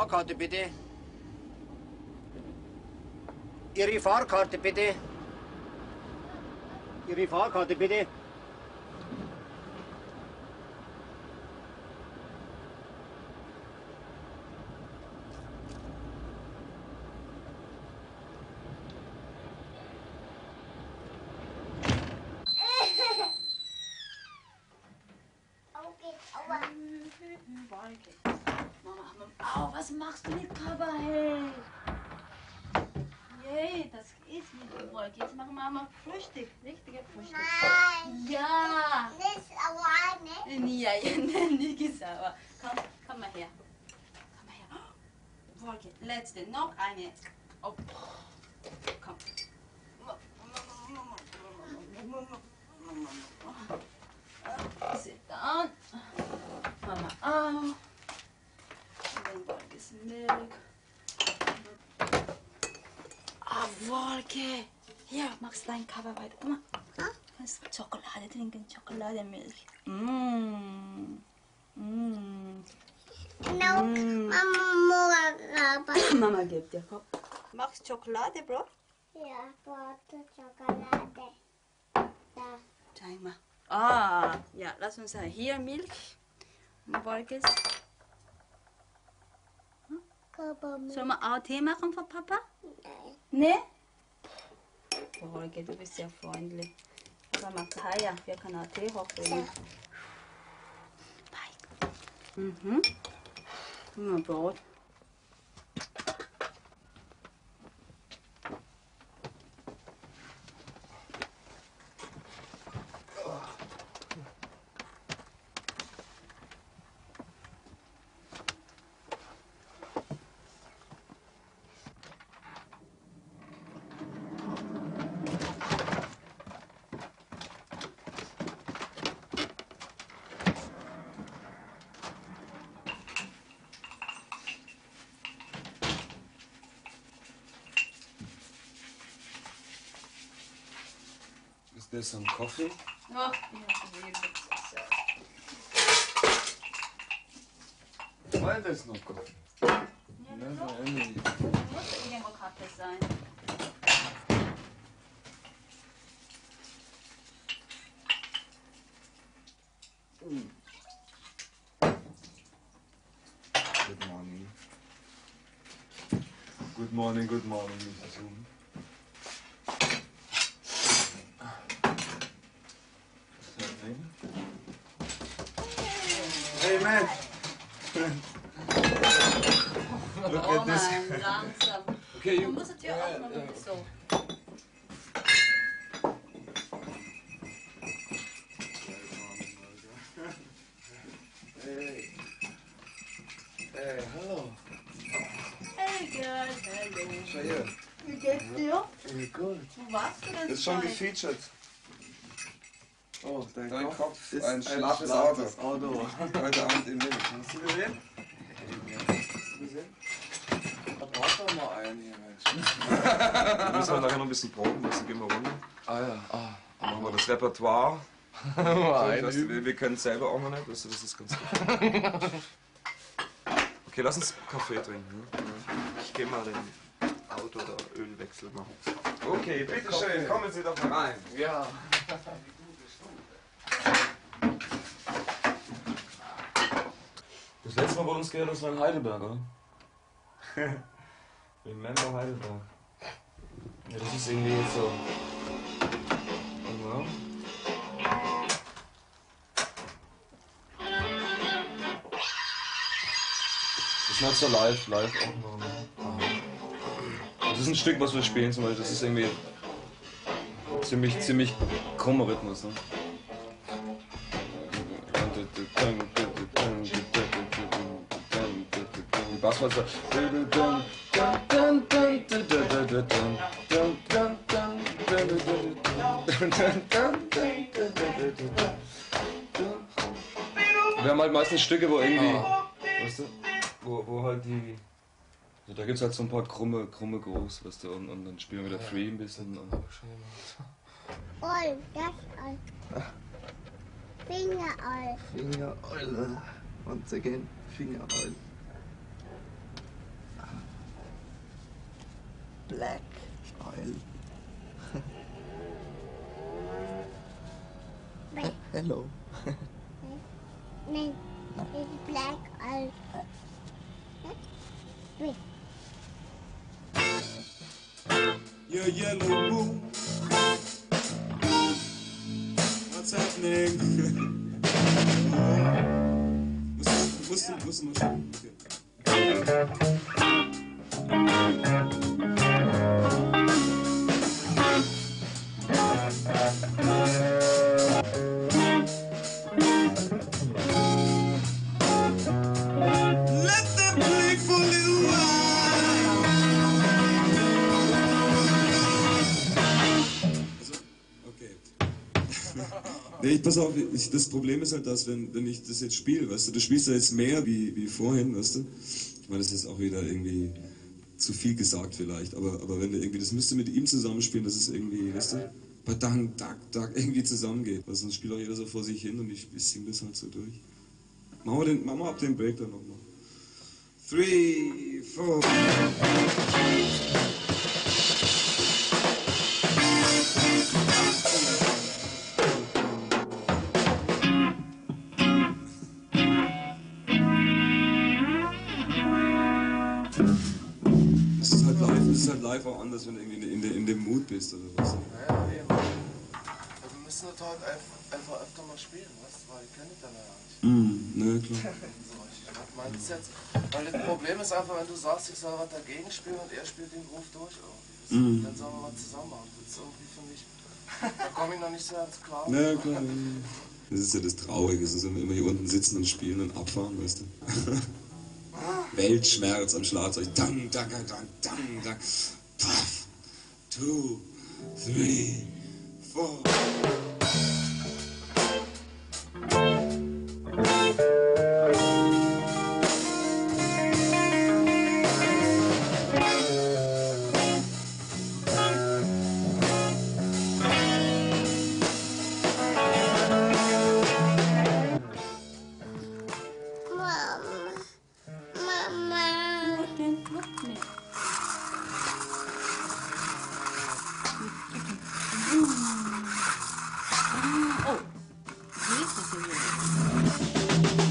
Fahrkarte bitte. Ihre Fahrkarte bitte. Ihre Fahrkarte bitte. Au, was machst du mit Papa, hey? Hey, das ist nicht Wolke. Jetzt machen wir mal Frühstück, richtige Frühstück. Nein. Ja. Nicht sauer, ne? Ja, nicht sauer. Komm mal her. Komm mal her. Wolke, letzte, noch eine. Oh. Komm. Sit down. Mama auch. Und dann Wolkes Milch. Ah, Wolke. Hier, magst du deinen Cover weiter? Guck mal. Kannst du Schokolade trinken? Schokolademilch. No, Mama, Mama gibt dir. Komm. Magst du Schokolade, Bro? ja, warte, Schokolade. Da. Zeig mal. Ah, ja, lass uns sagen. Hier Milch. Wolkes. Sollen wir auch Tee machen von Papa? Nein. Ne? Wolke, du bist ja freundlich. Papa macht Haia. Wir können auch Tee hochbringen. Mhm. Na, Brot. Is there some coffee? Oh, ja, Why there's no coffee? Never any. muss irgendwo Kaffee sein. Good morning. Good morning, good morning, Mrs. Zoom. Hey man! Look Oh at this. Mann, langsam. Okay, Du musst die Tür aufmachen. So. Hey. Hey, hello. Hey girl, hello. Schau her. Wie geht's dir? Hey, gut. Wo warst du denn? Ist schon Zeug? gefeatured. Oh, Dein dein Kopf ist ein schlaffes schlaffes Auto. Auto. Heute Abend im Leben. Hast du gesehen? Hast du gesehen? Da braucht doch mal einen hier, Mensch. Wir müssen halt nachher noch ein bisschen proben, was gehen wir runter. Ah ja, ah. Dann machen wir das Repertoire. Wir können es selber auch noch nicht, das ist ganz gut. Okay, lass uns Kaffee trinken. Ich gehe mal den Auto- oder Ölwechsel machen. Okay, bitteschön, kommen Sie doch mal rein. Ja. Das letzte Mal wurde uns gehört, das war in Heidelberg, oder? Remember Heidelberg. Ja, das ist irgendwie jetzt so. Genau. Das ist nicht so live auch noch. Das ist ein Stück, was wir spielen zum Beispiel. Das ist irgendwie ziemlich krummer Rhythmus. Ne? Die Basswurzel. Wir haben halt meistens Stücke, wo irgendwie, weißt du, wo halt die, also da gibt's halt so ein paar krumme Groß, weißt du, und dann spielen wir wieder Free ein bisschen. Und Oil, das Oil. Finger Oil. Finger Oil. Once again, Finger Oil. Black Oil. Hello. Nein, it's black oil. Wait. Your yellow moon. What's happening? Musst du mal schauen. Let them play for a little while. Also, okay. Nee, pass auf, das Problem ist halt das, wenn ich das jetzt spiele, weißt du spielst ja jetzt mehr wie vorhin, weißt du? Ich meine, das ist auch wieder irgendwie zu viel gesagt vielleicht, aber wenn du irgendwie, das müsste mit ihm zusammenspielen, dass es irgendwie, weißt du, Badang, Dak, irgendwie zusammengeht. Weil sonst spielt auch jeder so vor sich hin und ich singe das halt so durch. Machen wir ab den Break dann nochmal. 3, 4. Das ist halt live auch anders, wenn du irgendwie in dem Mood bist oder was. Ja, eben. Wir müssen das halt einfach öfter mal spielen, weißt du, weil ich kenne dich dann ja nicht. Ne, klar. So, ich meine das jetzt, weil das Problem ist einfach, wenn du sagst, ich soll was dagegen spielen und er spielt den Ruf durch irgendwie. Dann sollen wir was zusammen machen. Das ist irgendwie für mich, da komme ich noch nicht so ganz klar. Ja, klar. Das ist ja das Traurige, dass wir immer hier unten sitzen und spielen und abfahren, weißt du. Weltschmerz am Schlagzeug. Dang, dang, dang, dang, dang. Puff. 2, 3, 4. Mama. Look me. Oh, this is a really.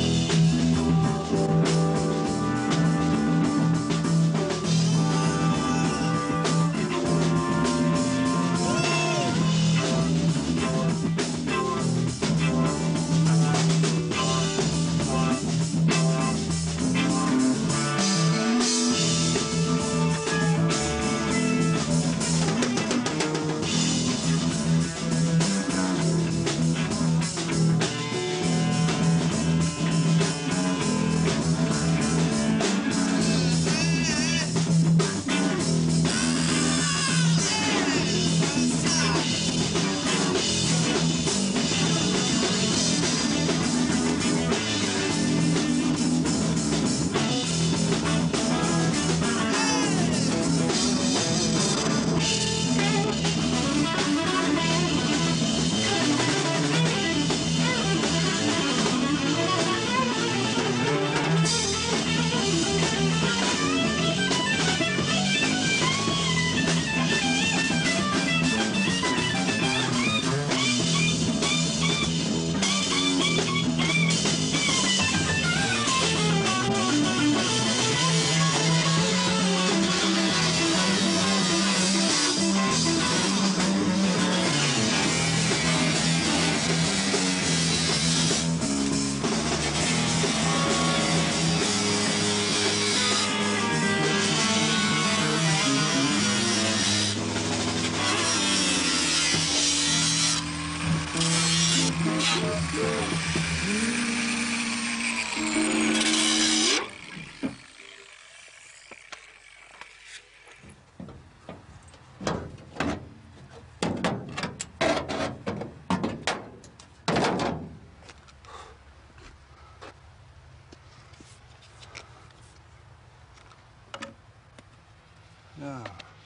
Ja,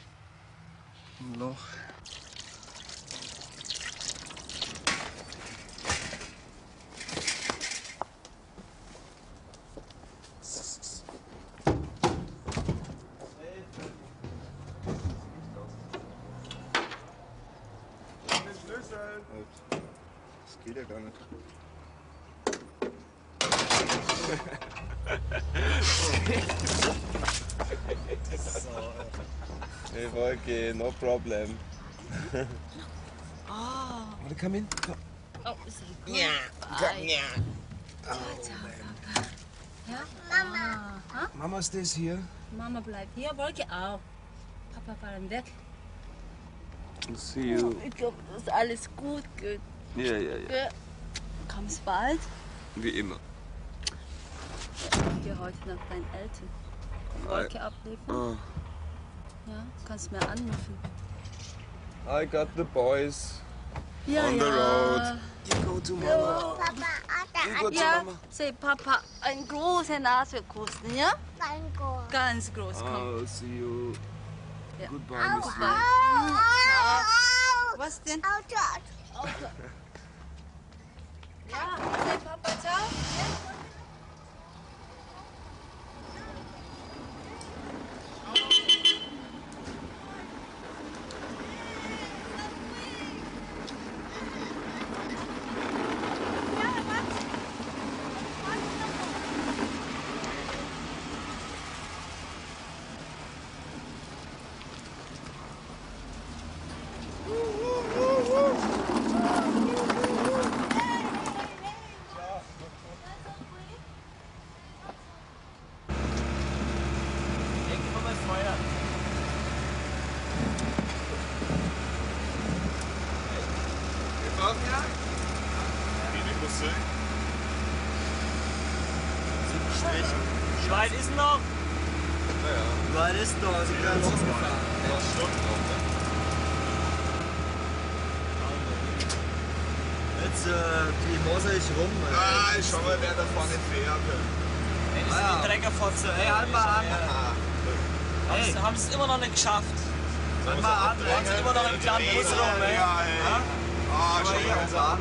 ein Loch. Das geht ja gar nicht. Hey, Wolke, no problem. Oh. Wanna come in? Come. Oh, is he good? Yeah. Ja? Mama. Ha? Mama stays here. Mama bleibt hier, Wolke auch. Papa fahren weg. See you. Ich glaube, das ist alles gut. Gut. Ja, ja, ja. Kommst bald? Wie immer. Ich gehe heute nach deinen Eltern. Wolke abliefern. Oh. Ja, kannst mir anrufen. I got the boys Ja, on the ja. road. You go to Mama. Papa, You go to Ja, Mama. say Papa, ein großer Nasekuss, ja? kann go. Ganz groß, komm. Oh, see you. Ja. Goodbye, Miss Goodbye. Au, Was denn? au, Auto. Ja, say Papa, ciao. Wie weit ist noch? Wie weit ist noch? Also ganz Jetzt die Mose ist rum. Ah, ich schau mal, wer da vorne fährt. Ey, das ist die Treckerfotze. Ey, halt mal an. Hey. Haben es immer noch nicht geschafft. Halt mal an. Wir sind immer noch im kleinen Bus rum, ey. Ah, schau mal.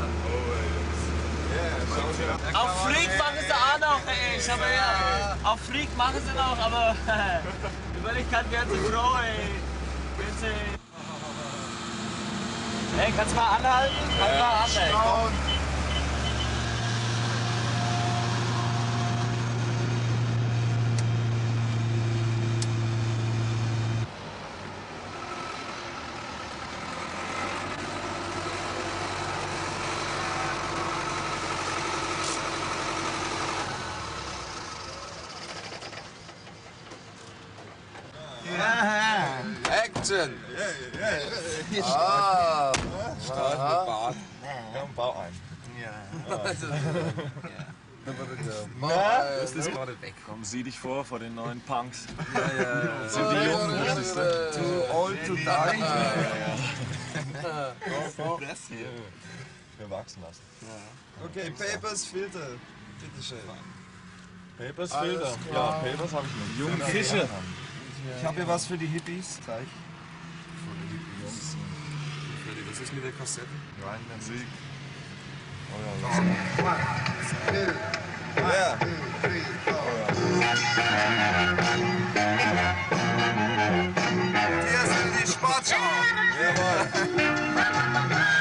Auf Freak machen sie auch noch, ey. Ich habe ja. Auf Freak machen sie noch, aber in Wirklichkeit werden sie froh, ey. Wenn sie. Hey, kannst du mal anhalten? Halt mal an, ey. Action! Ah, Start mit Bart. Ja, bau ein. Das ist gerade weg. Komm, sieh dich vor den neuen Punks. Ja. Sind die Jungen, richtig? Too old to die. Wir wachsen lassen. Okay, Papers, Filter. Bitteschön. Papers Filter. Ja, Papers habe ich nicht. Junge Fische. Ich habe hier was für die Hippies. Zeig. Was ist mit der Kassette? Rein Musik. Ja. Hier sind die Sportschau. Jawohl.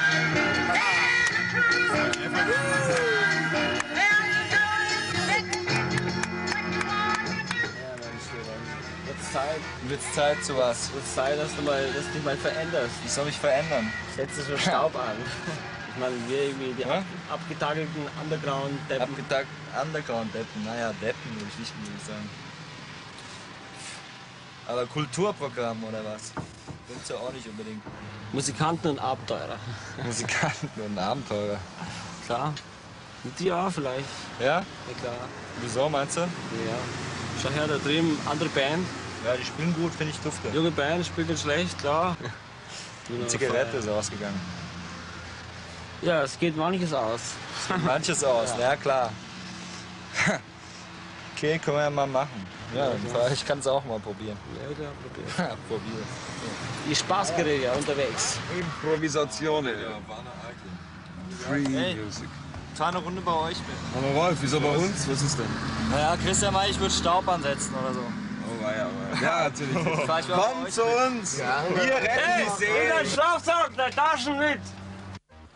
Wird's Zeit zu was? Wird's Zeit, dass du dich mal veränderst. Wie soll ich verändern? Setz so Staub an. Ich meine, wir irgendwie die abgetakelten Underground-Deppen. Underground-Deppen, naja, Deppen würde ich nicht unbedingt sagen. Aber Kulturprogramm oder was? Willst du auch nicht unbedingt. Musikanten und Abenteurer. Musikanten und Abenteurer. Klar. Mit dir auch vielleicht. Ja? Ja klar. Wieso meinst du? Ja. Schau her, da drüben, andere Band. Ja, die spielen gut, finde ich dufte. Junge Band, spielt nicht schlecht, klar. Die Zigarette ist ausgegangen. Ja, es geht manches aus. Manches aus, ja klar. Okay, können wir ja mal machen. Ja, ich kann es auch mal probieren. Ja, klar, Probier. die Spaßgeräte unterwegs. Improvisationen. Free Hey. Music. Fahr eine Runde bei euch mit. Aber Rolf, wieso bei uns? Was ist denn? Naja, Christian meinte, ich würde Staub ansetzen oder so. Oh, ja. Ja, natürlich. Fahr ich mal bei Kommt euch zu uns! Wir retten die See! Schlafsack, der Taschen mit!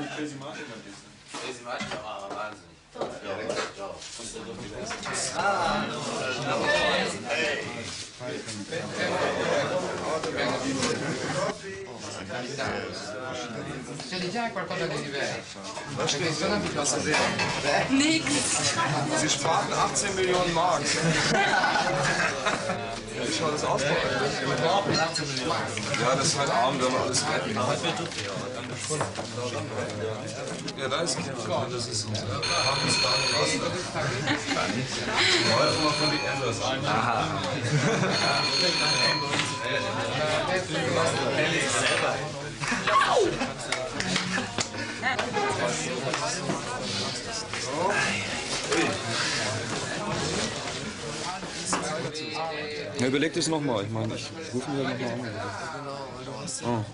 die Crazy Martin dann ist. Crazy Martin war wahnsinnig. C'è già qualcosa di diverso. Was steht drin? Nix. Sie sprachen 18 Millionen Mark. Wie schaut das aus bei euch? Ja, das ist halt arm, wenn man alles retten kann. Ja, da ist Kevin. Das ist unser Wollen wir von den Enders ein. Aha. Ja, überleg das nochmal. Ich meine, ich rufe mich halt nochmal an. Oh.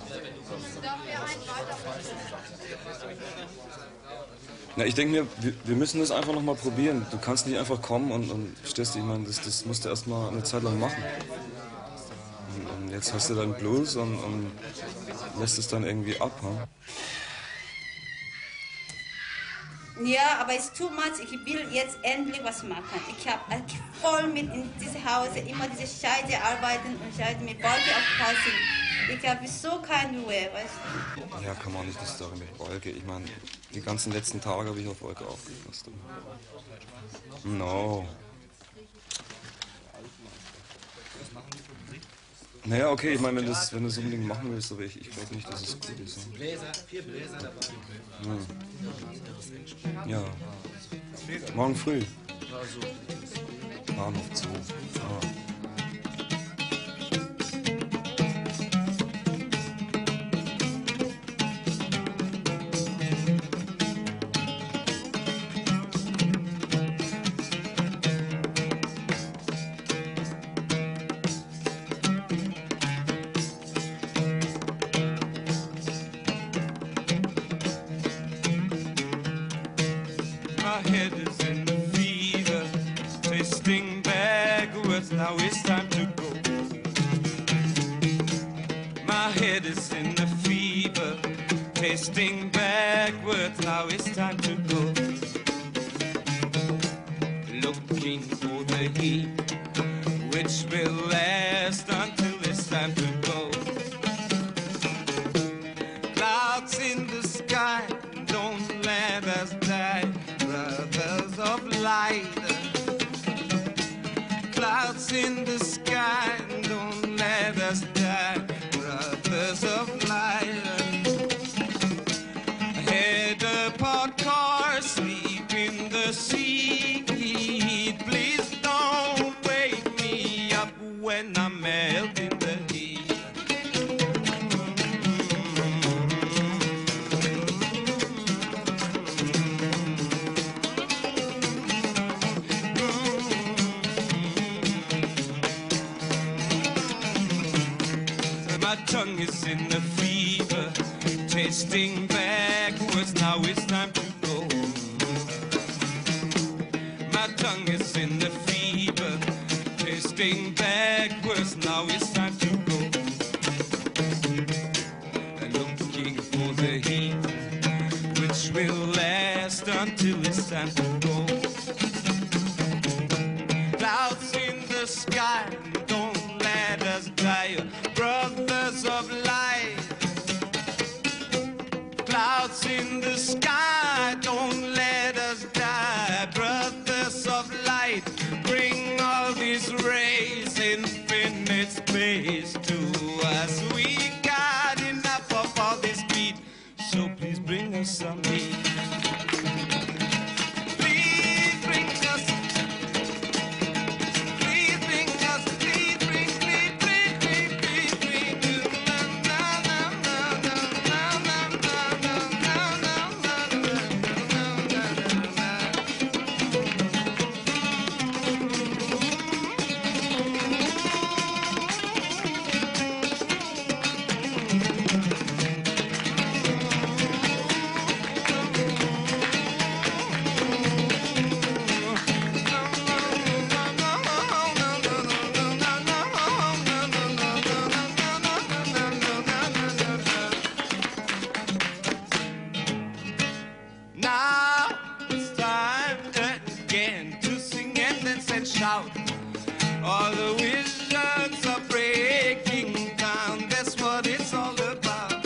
Na, ich denke mir, wir müssen das einfach nochmal probieren. Du kannst nicht einfach kommen und verstehst du, ich meine, das musst du erstmal eine Zeit lang machen. Und jetzt hast du deinen Blues und lässt es dann irgendwie ab. Hm? Ja, aber es ist too much. Ich will jetzt endlich was machen. Ich habe voll mit in diesem Haus immer diese Scheiße arbeiten und Scheiße mit Wolke aufpassen. Ich habe so keine Ruhe, weißt du? Ja, kann man nicht, das Story mit Wolke. Ich meine, die ganzen letzten Tage habe ich auf Wolke aufgepasst. No. Naja, okay, ich meine, wenn du es unbedingt machen willst, aber ich glaube nicht, dass es gut ist. Vier Bläser dabei. Ja. Morgen früh. Bahnhof Zoo. Ah. My head is in the fever, tasting backwards, now it's time to go. My head is in the fever, tasting backwards, now it's time to go. Looking for the heat, which will last until it's time to go. Clouds in the sky, don't let us die. Brothers of light, clouds in the sky, don't let us die. Brothers of light, head apart cars, sleep in the sea. Please don't wake me up when I'm melting the heat. My tongue is in the fever, tasting backwards, now it's time to go. My tongue is in the fever, tasting backwards, now it's time to go. Looking for the heat, which will last until it's time to go. Clouds in the sky, don't let us die. Brothers of light, clouds in the sky, don't let us die. Brothers of light, bring all these rays, infinite space to us. We got enough of all this beat, so please bring us some heat. Please bring us. Please bring us. Please bring. Please bring. All the wizards are breaking down. That's what it's all about.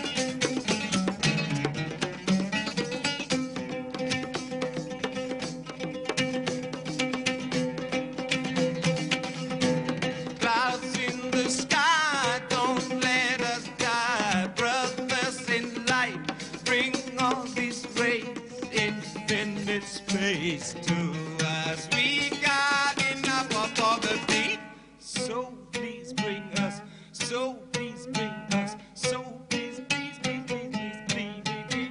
Clouds in the sky, don't let us die. Brothers in light, bring all these rays, infinite space to us. We got enough of all the beat, so please bring us, so please bring us, so please, please, please, please, please, please,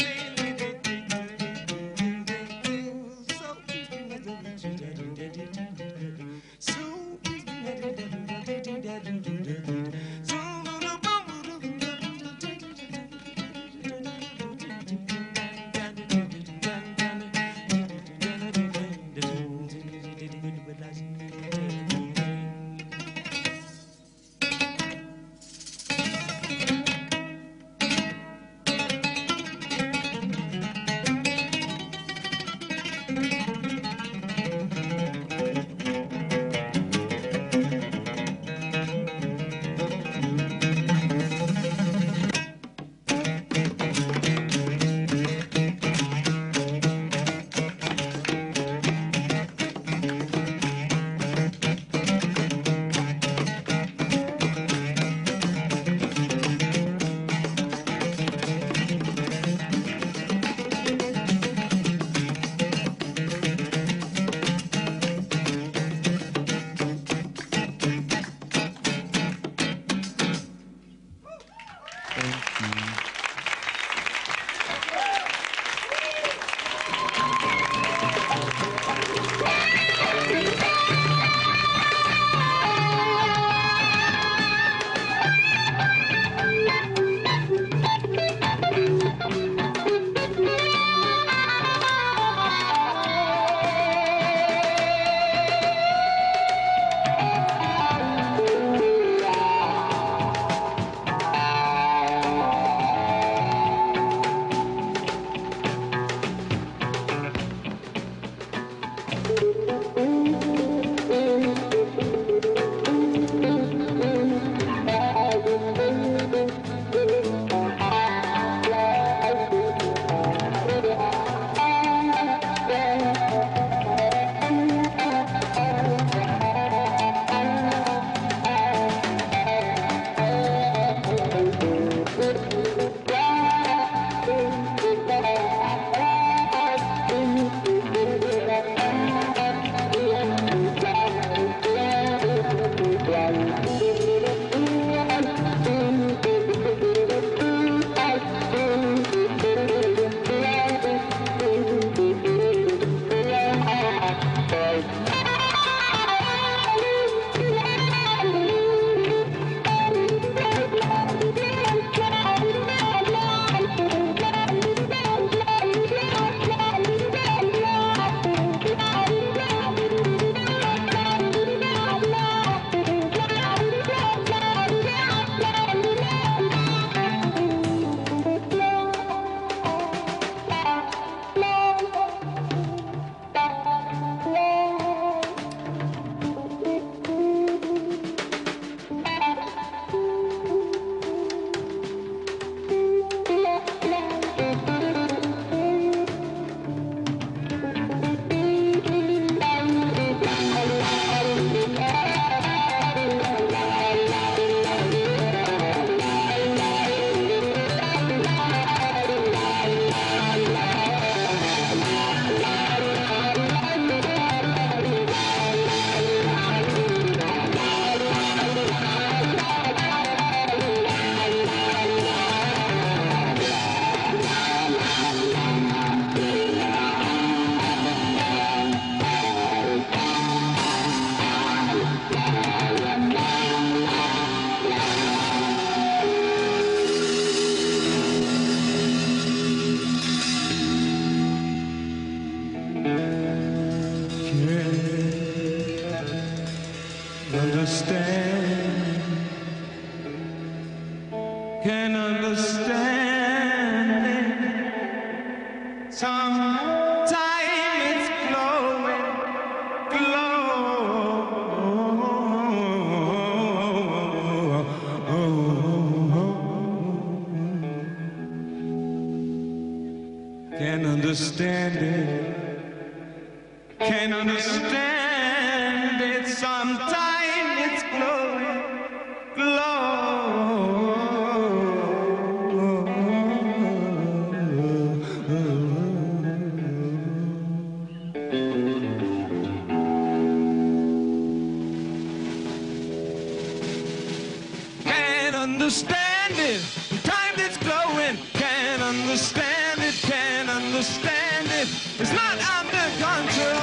can understand it. Sometimes it's glowing, glowing. Can't understand it. Sometimes it's glowing, Can't understand it. Sometimes it's glowing. Can't understand it. Can't understand it. It's not under control.